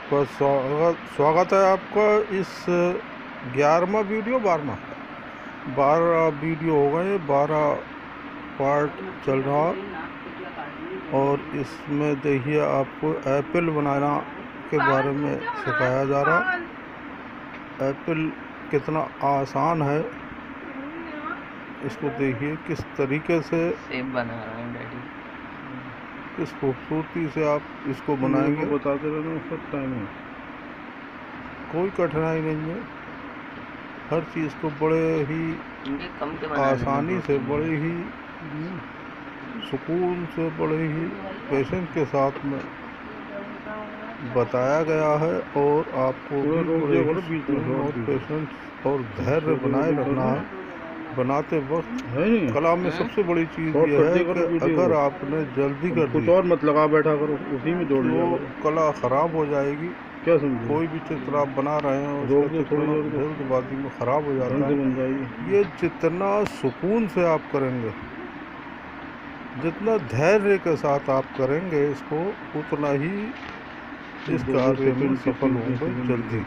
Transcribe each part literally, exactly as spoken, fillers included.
आपका स्वागत स्वागत है आपका इस ग्यारहवा वीडियो बारहवा बारह वीडियो हो गए, बारह पार्ट चल रहा। और इसमें देखिए आपको एप्पल बनाना के बारे में सिखाया जा रहा। एप्पल कितना आसान है, इसको देखिए किस तरीके से सेब बना रहा हूँ डैडी। किस खूबसूरती से आप इसको बनाएंगे। बताते रहना सब टाइम है, कोई कठिनाई नहीं है। हर चीज़ को बड़े ही कम के बना आसानी से, बड़े ही सुकून से, बड़े ही पेशेंस के साथ में बताया गया है। और आपको भी बड़े ही सुकून और पेशेंस और धैर्य बनाए रखना है बनाते वक्त। कला में सबसे बड़ी चीज़ ये है कि अगर आपने जल्दी कर कुछ और मत लगा बैठा करो, उसी में जोड़ लिया तो कला ख़राब हो जाएगी। क्या समझे? कोई भी चित्र आप बना रहे हैं उसका चित्र जल्दबाजी में ख़राब हो जाता है। ये जितना सुकून से आप करेंगे, जितना धैर्य के साथ आप करेंगे इसको, उतना ही इस कार्य में सफल होंगे जल्दी।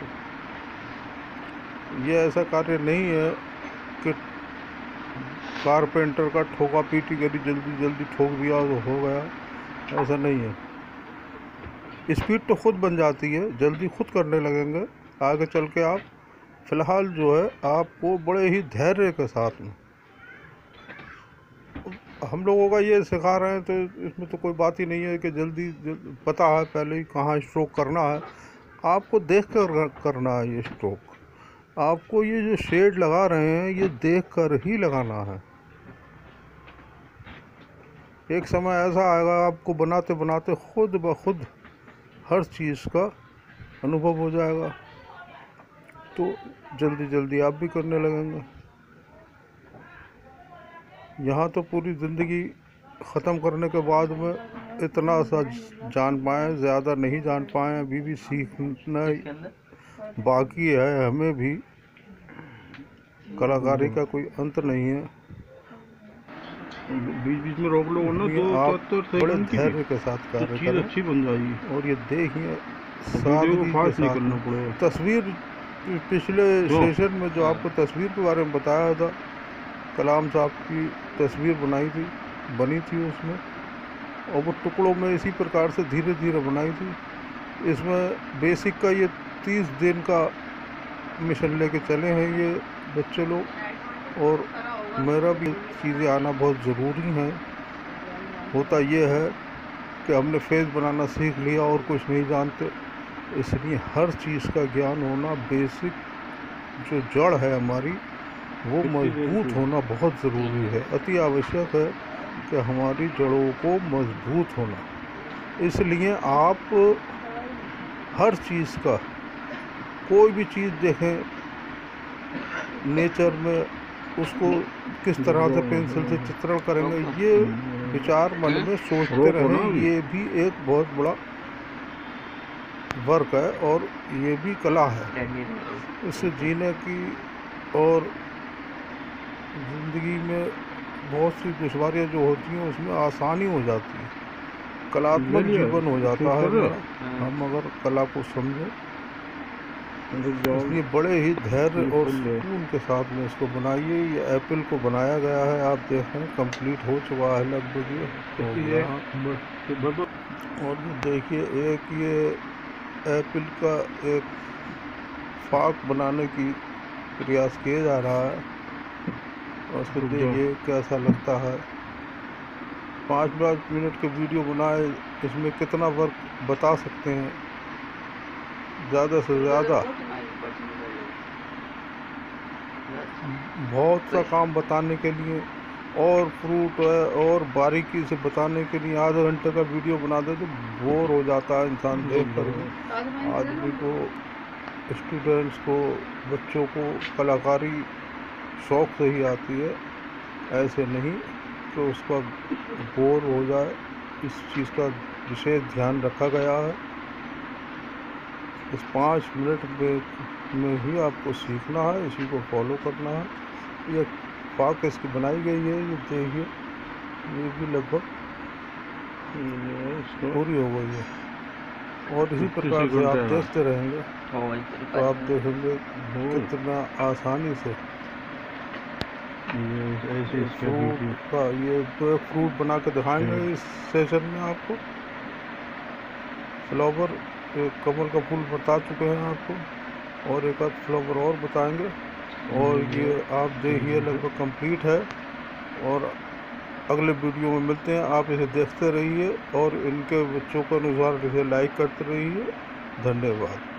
ये ऐसा कार्य नहीं है कि कारपेंटर का ठोका पीटी करी, जल्दी जल्दी ठोक दिया तो हो गया, ऐसा नहीं है। स्पीड तो खुद बन जाती है, जल्दी खुद करने लगेंगे आगे चल के आप। फ़िलहाल जो है आपको बड़े ही धैर्य के साथ में हम लोगों का ये सिखा रहे हैं, तो इसमें तो कोई बात ही नहीं है कि जल्दी जल्द, पता है पहले ही कहाँ स्ट्रोक करना है। आपको देख कर करना है ये स्ट्रोक। आपको ये जो शेड लगा रहे हैं ये देख कर ही लगाना है। एक समय ऐसा आएगा आपको बनाते बनाते खुद ब खुद हर चीज़ का अनुभव हो जाएगा, तो जल्दी जल्दी आप भी करने लगेंगे। यहाँ तो पूरी ज़िंदगी ख़त्म करने के बाद में इतना सा जान पाए, ज़्यादा नहीं जान पाए, अभी भी सीखना बाकी है। हमें भी कलाकारी का कोई अंत नहीं है। बीच बीच में रोक लो ना, दो आप बड़े धैर्य के साथ कार्य करें, अच्छी बन जाएगी। और ये देखिए सादगी के साथ तस्वीर। पिछले सेशन में जो आपको तस्वीर के बारे में बताया था, कलाम साहब की तस्वीर बनाई थी, बनी थी उसमें, और वो टुकड़ों में इसी प्रकार से धीरे धीरे बनाई थी। इसमें बेसिक का ये तीस दिन का मिशन लेके चले हैं ये बच्चे लोग। और मेरा भी चीज़ें आना बहुत ज़रूरी है। होता ये है कि हमने फेस बनाना सीख लिया और कुछ नहीं जानते, इसलिए हर चीज़ का ज्ञान होना, बेसिक जो जड़ है हमारी, वो मजबूत होना बहुत ज़रूरी है। अति आवश्यक है कि हमारी जड़ों को मजबूत होना। इसलिए आप हर चीज़ का, कोई भी चीज़ देखें नेचर में, उसको किस तरह से पेंसिल से चित्रण करेंगे, ये विचार मन में सोचते रहें। ये भी एक बहुत बड़ा वर्क है और ये भी कला है। इससे जीने की और ज़िंदगी में बहुत सी दुश्वारियाँ जो होती हैं उसमें आसानी हो जाती है, कलात्मक जीवन हो जाता है हम अगर कला को समझें। इसलिए बड़े ही धैर्य और सुकून के साथ में इसको बनाइए। ये एप्पल को बनाया गया है, आप देख रहे हैं कंप्लीट हो चुका है लगभग ये। और ये देखिए एक ये एप्पल का एक फाक बनाने की प्रयास किया जा रहा है, और उसको देखिए कैसा लगता है। पाँच पाँच मिनट के वीडियो बनाए, इसमें कितना वर्क बता सकते हैं, ज़्यादा से ज़्यादा बहुत सा काम बताने के लिए, और फ्रूट है और बारीकी से बताने के लिए आधे घंटे का वीडियो बना दे तो बोर हो जाता है इंसान देख कर। आदमी को, स्टूडेंट्स को, बच्चों को कलाकारी शौक़ से ही आती है, ऐसे नहीं कि उसका बोर हो जाए। इस चीज़ का विशेष ध्यान रखा गया है। इस पाँच मिनट में, में ही आपको सीखना है, इसी को फॉलो करना है। ये पाक इसकी बनाई गई है, ये देखिए ये भी लगभग पूरी हो गई है। और इसी प्रकार से आप देखते रहेंगे ओ भाई तो आप देखेंगे हो कितना आसानी से ये ऐसे इसका फ्रूट वीडियो का ये तो एक फ्रूट बना के दिखाएंगे इस सेशन में आपको। फ्लावर एक कमल का फूल बता चुके हैं आपको और एक आध फ्लावर और बताएंगे। और ये आप देखिए लगभग कंप्लीट है और अगले वीडियो में मिलते हैं। आप इसे देखते रहिए और इनके बच्चों के अनुसार इसे लाइक करते रहिए। धन्यवाद।